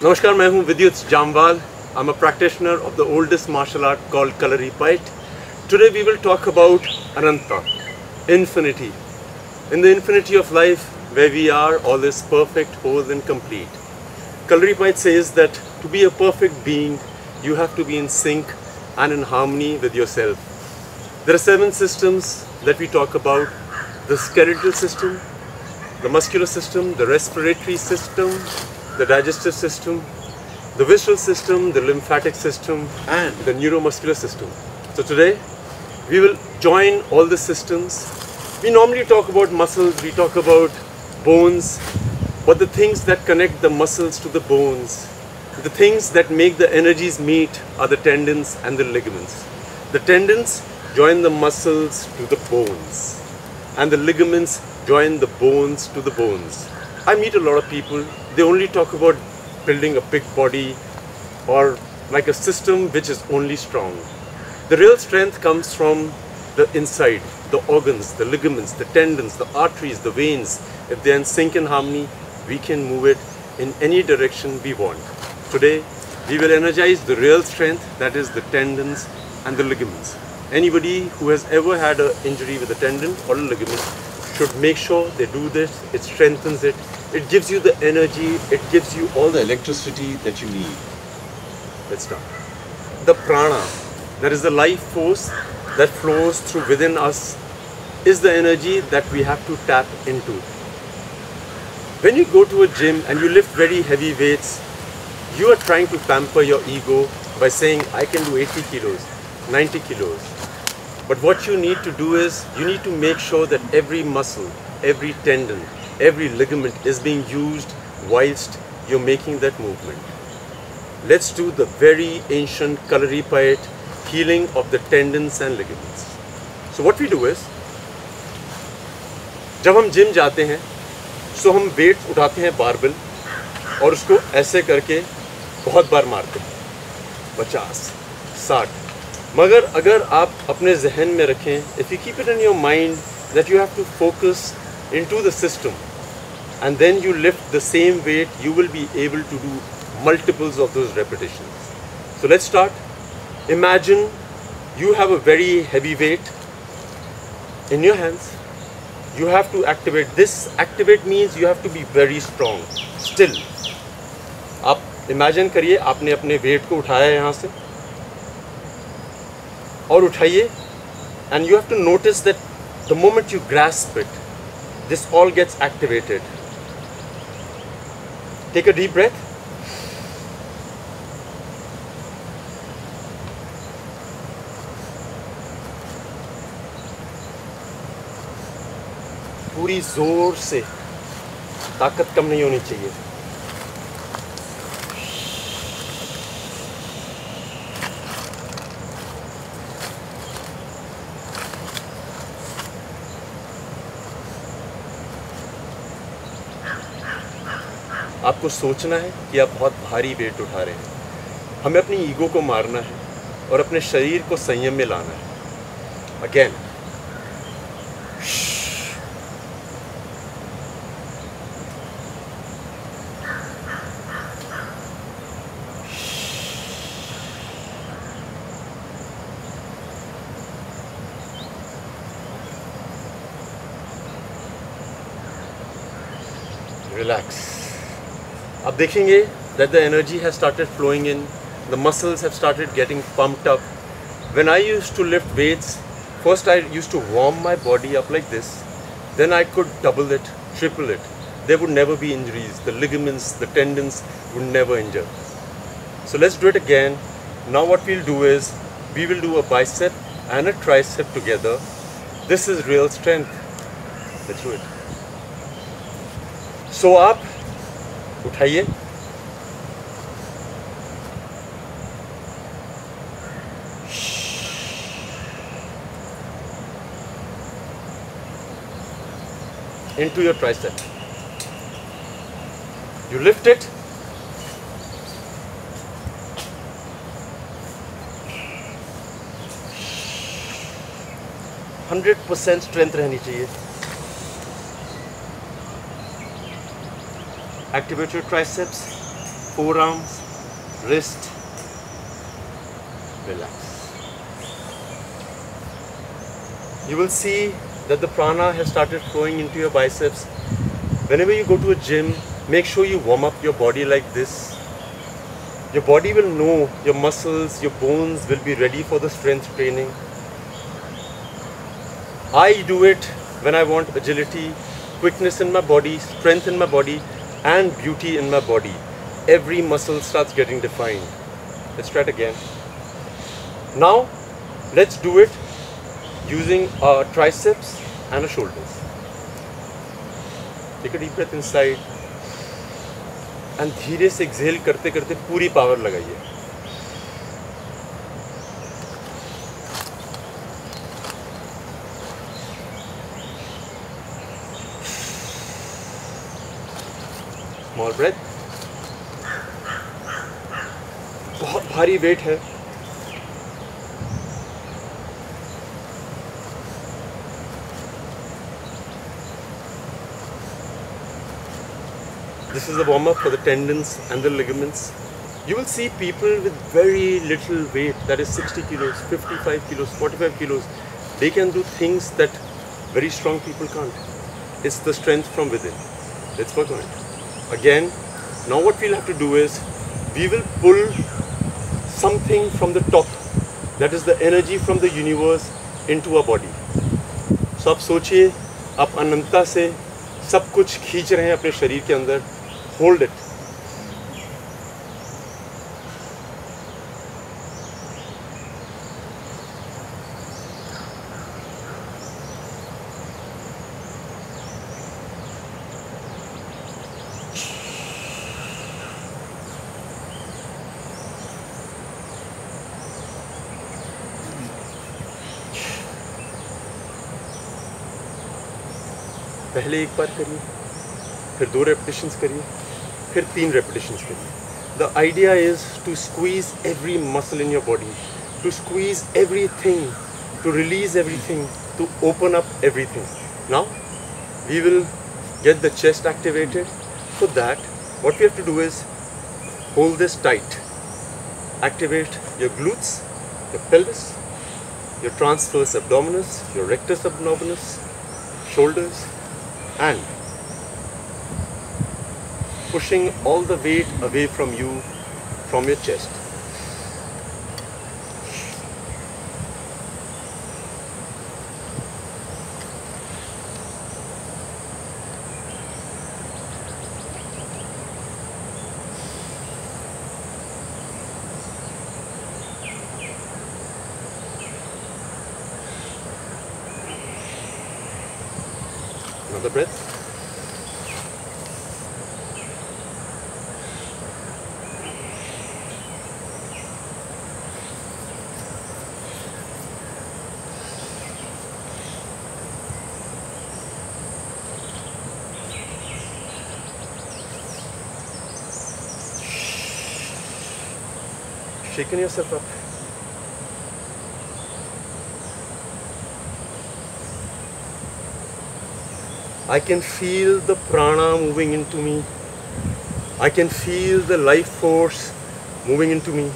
नमस्कार, मैं हूं विद्युत Jammwal. I'm a practitioner of the oldest martial art called Kalaripayat. Today we will talk about Ananta, infinity. In the infinity of life, where we are, all is perfect, whole and complete. Kalaripayat says that to be a perfect being, you have to be in sync and in harmony with yourself. There are 7 systems that we talk about: the skeletal system, the muscular system, the respiratory system, the digestive system, the visceral system, the lymphatic system, and the neuromuscular system. So today, we will join all the systems. We normally talk about muscles, we talk about bones, but the things that connect the muscles to the bones, the things that make the energies meet are the tendons and the ligaments. The tendons join the muscles to the bones, and the ligaments join the bones to the bones. I meet a lot of people, they only talk about building a big body or like a system which is only strong. The real strength comes from the inside, the organs, the ligaments, the tendons, the arteries, the veins. If they are in sync and harmony, we can move it in any direction we want. Today, we will energize the real strength, that is the tendons and the ligaments. Anybody who has ever had an injury with a tendon or a ligament should make sure they do this. It strengthens it. It gives you the energy. It gives you all the electricity that you need. Let's start. The prana, that is the life force that flows through within us, is the energy that we have to tap into. When you go to a gym and you lift very heavy weights, you are trying to pamper your ego by saying, I can do 80 kilos, 90 kilos. But what you need to do is, you need to make sure that every muscle, every tendon, every ligament is being used whilst you're making that movement. Let's do the very ancient Kalaripayat healing of the tendons and ligaments. So what we do is, जब हम gym जाते हैं, तो हम wait उठाते हैं barbell और उसको ऐसे करके बहुत बार मारते हैं, 50, 60. मगर अगर आप अपने जहन में रखें, if you keep it in your mind that you have to focus into the system and then you lift the same weight, you will be able to do multiples of those repetitions. So let's start. Imagine you have a very heavy weight in your hands. You have to activate this. Activate means you have to be very strong. Still, आप imagine करिए आपने अपने weight को उठाया यहाँ से और उठाइए, and you have to notice that the moment you grasp it, this all gets activated. Take a deep breath. पूरी जोर से, ताकत कम नहीं होनी चाहिए. आपको सोचना है कि आप बहुत भारी वेट उठा रहे हैं. हमें अपनी ईगो को मारना है और अपने शरीर को संयम में लाना है. Again, relax. आप देखेंगे that the energy has started flowing in, the muscles have started getting pumped up. When I used to lift weights, first I used to warm my body up like this, then I could double it, triple it. There would never be injuries. The ligaments, the tendons would never injure. So let's do it again. Now what we'll do is, we will do a bicep and a tricep together. This is real strength. Let's do it. So आप उठाइए, into your tricep. You lift it. %100% strength रहनी चाहिए. Activate your triceps. forearms, wrist, relax. You will see that the prana has started flowing into your biceps. Whenever you go to a gym, make sure you warm up your body like this. Your body will know, your muscles, your bones will be ready for the strength training. I do it when I want agility, quickness in my body, strength in my body, and beauty in my body. Every muscle starts getting defined. Let's try it again. Now, let's do it using our triceps and our shoulders. Take a deep breath inside and धीरे से exhale करते करते पूरी power लगाइए. Small breath. बहुत भारी wait है. This is the warm-up for the tendons and the ligaments. You will see people with very little weight, that is 60 kilos, 55 kilos, 45 kilos. They can do things that very strong people can't. It's the strength from within. Let's work on it. Again, now what we'll have to do is, we will pull something from the top. That is the energy from the universe into our body. So आप सोचिए, आप अनंता से सब कुछ खींच रहे हैं अपने शरीर के अंदर. Hold it. पहले एक बार करिए, फिर 2 repetitions करिए, फिर 3 repetitions करिए. The idea is to squeeze every muscle in your body, to squeeze everything, to release everything, to open up everything. Now, we will get the chest activated. For that, what we have to do is hold this tight. Activate your glutes, your pelvis, your transverse abdominis, your rectus abdominis, shoulders, and pushing all the weight away from you, from your chest. Another breath. Shaking yourself up. I can feel the prana moving into me. I can feel the life force moving into me.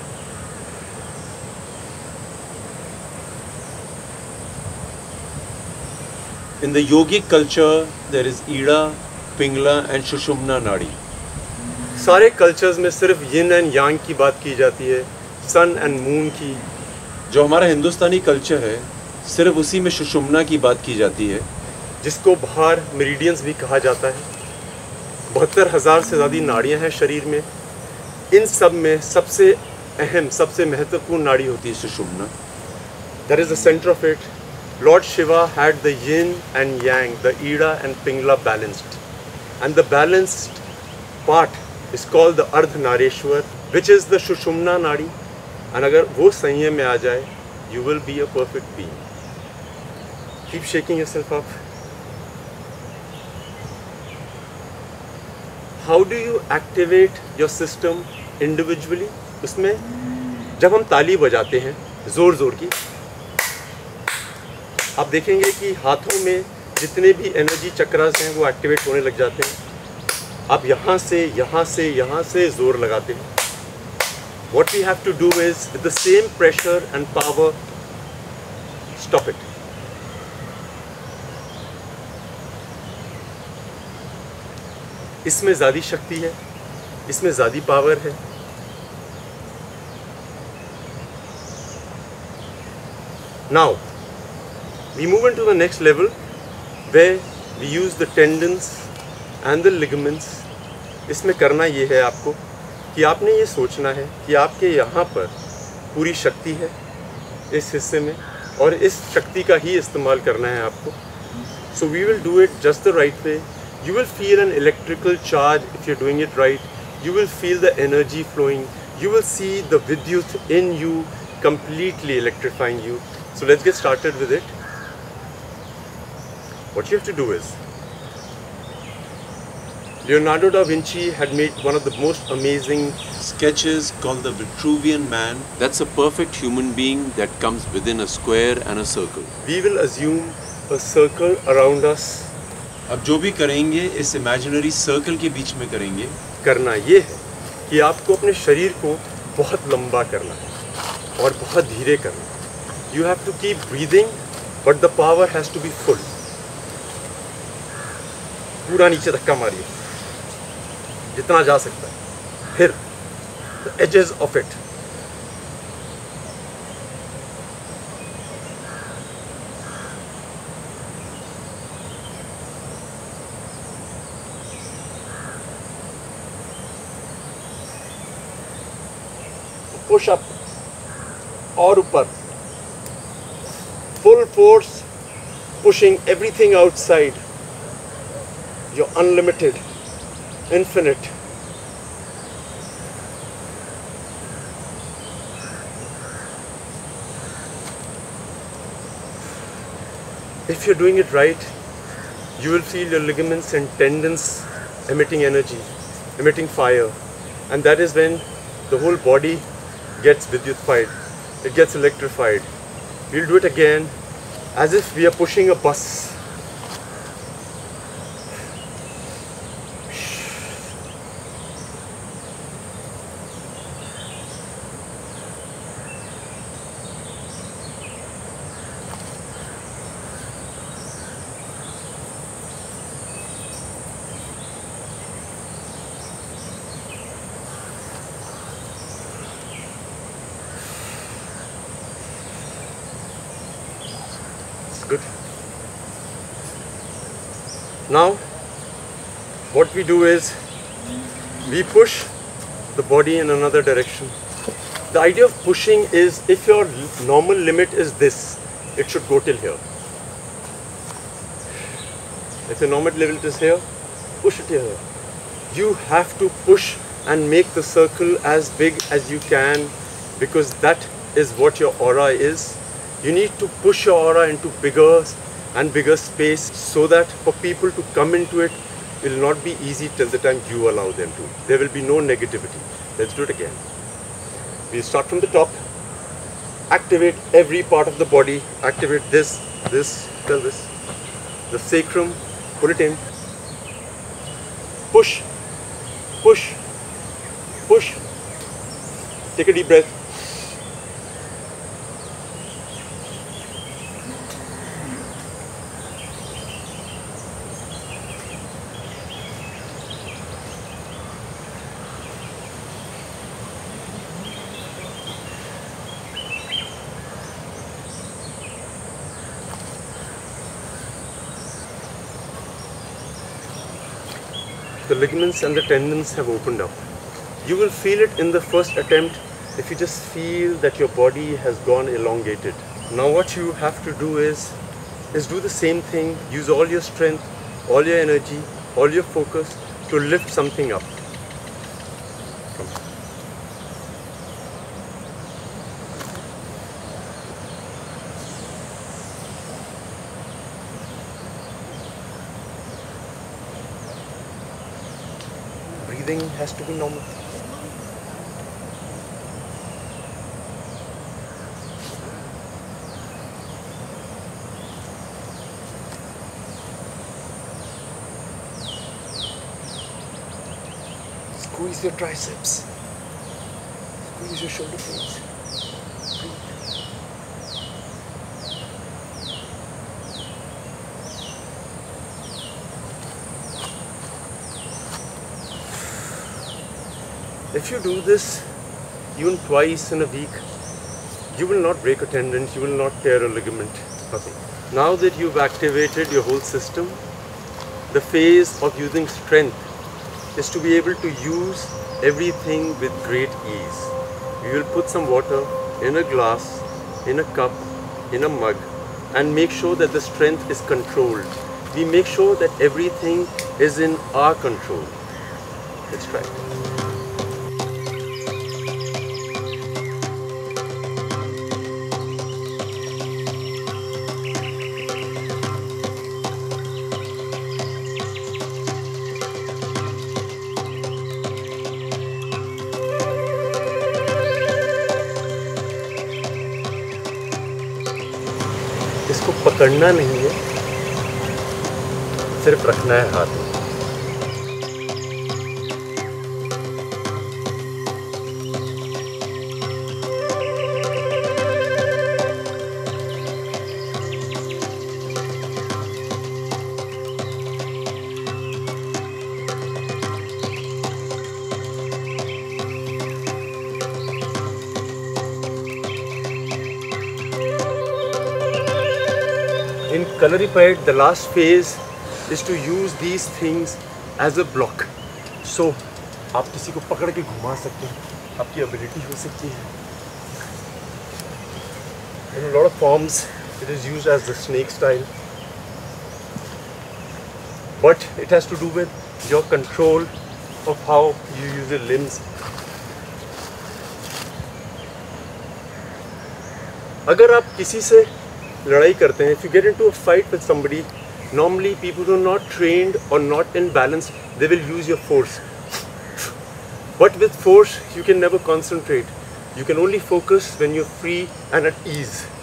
In the yogic culture, there is Ida, Pingala and Sushumna Nadi. सारे cultures में सिर्फ यिन and यांग की बात की जाती है, सन and moon की. जो हमारा हिंदुस्तानी कल्चर है, सिर्फ उसी में सुषुम्ना की बात की जाती है, जिसको बाहर मेरिडियंस भी कहा जाता है. 72,000 से ज़्यादा नाड़ियाँ हैं शरीर में. इन सब में सबसे अहम, सबसे महत्वपूर्ण नाड़ी होती है Sushumna. That is the centre of it. Lord Shiva had the yin and yang, the Ida and Pingala balanced, and the balanced part is called the Ardhanareshwar, which is the Sushumna Nadi. And अगर वो संयम में आ जाए, you will be a perfect being. Keep shaking yourself up. How do you activate your system individually? उसमें जब हम ताली बजाते हैं जोर जोर की, आप देखेंगे कि हाथों में जितने भी एनर्जी चक्रास हैं वो एक्टिवेट होने लग जाते हैं. आप यहाँ से जोर लगाते हैं. What we have to do is, with the same pressure and power, stop it. इसमें ज़्यादा शक्ति है, इसमें ज़्यादा पावर है. Now, we move into the next level where we use the tendons and the ligaments. इसमें करना ये है आपको कि आपने ये सोचना है कि आपके यहाँ पर पूरी शक्ति है इस हिस्से में, और इस शक्ति का ही इस्तेमाल करना है आपको. So we will do it just the right way. You will feel an electrical charge if you're doing it right. You will feel the energy flowing. You will see the vidyut in you completely electrifying you. So let's get started with it. What you have to do is, Leonardo da Vinci had made one of the most amazing sketches called the Vitruvian Man. That's a perfect human being that comes within a square and a circle. We will assume a circle around us. अब जो भी करेंगे इस imaginary circle के बीच में करेंगे. करना ये है कि आपको अपने शरीर को बहुत लंबा करना है और बहुत धीरे करना है. You have to keep breathing, but the power has to be full. पूरा नीचे धक्का मारिए जितना जा सकता है. फिर the edges of it. Push up और ऊपर. Full force, pushing everything outside. You're unlimited, infinite. If you're doing it right, you will feel your ligaments and tendons emitting energy, emitting fire, and that is when the whole body gets vidyutfied, it gets electrified. We'll do it again as if we are pushing a bus. Good. Now, what we do is, we push the body in another direction. The idea of pushing is, if your normal limit is this, it should go till here. If your normal limit is here, push it here. You have to push and make the circle as big as you can, because that is what your aura is. You need to push your aura into bigger and bigger space, so that for people to come into it will not be easy till the time you allow them to. There will be no negativity. Let's do it again. We start from the top. Activate every part of the body. Activate this, pelvis, the sacrum. Pull it in. Push, push, push. Take a deep breath. The ligaments and the tendons have opened up. You will feel it in the first attempt if you just feel that your body has gone elongated. Now what you have to do is do the same thing. Use all your strength, all your energy, all your focus to lift something up. Come. Breathing has to be normal. Squeeze your triceps. Squeeze your shoulder blades. Breathe. If you do this even twice in a week, you will not break a tendon, you will not tear a ligament, nothing. Now that you've activated your whole system, the phase of using strength is to be able to use everything with great ease. We will put some water in a glass, in a cup, in a mug, and make sure that the strength is controlled. We make sure that everything is in our control. Let's try it. इसको पकड़ना नहीं है, सिर्फ रखना है हाथ में। In Kalaripayat, the last phase is to use these things as a block. So, आप किसी को पकड़ के घुमा सकते हैं, आपकी ability हो सकती है. In a lot of forms, it is used as the snake style. But it has to do with your control of how you use your limbs. अगर आप किसी से लड़ाई करते हैं, if you get into a fight with somebody, normally people who are not trained or not in balance, they will use your force. But with force, you can never concentrate. You can only focus when you're free and at ease.